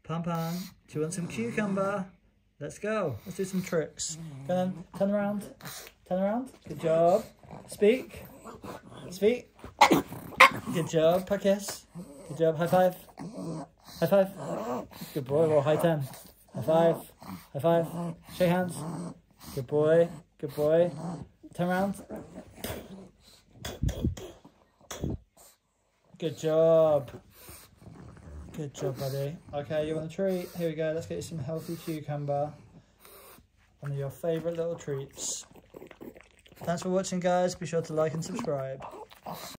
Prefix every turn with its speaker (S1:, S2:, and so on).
S1: Pan Pan, do you want some cucumber? Let's go. Let's do some tricks. Go on, turn around. Turn around. Good job. Speak. Speak. Good job. Kiss. Good job. High five. High five. Good boy. Well, high 10. High five. High five. Shake hands. Good boy. Good boy. Turn around. Good job. Good job, buddy. Okay, you want a treat? Here we go. Let's get you some healthy cucumber. One of your favourite little treats. Thanks for watching, guys. Be sure to like and subscribe.